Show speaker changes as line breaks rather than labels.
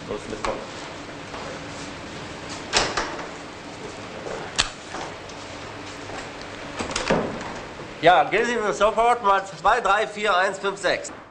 Los, mitkommen. Ja, gehen Sie mir sofort mal 2, 3, 4, 1, 5, 6.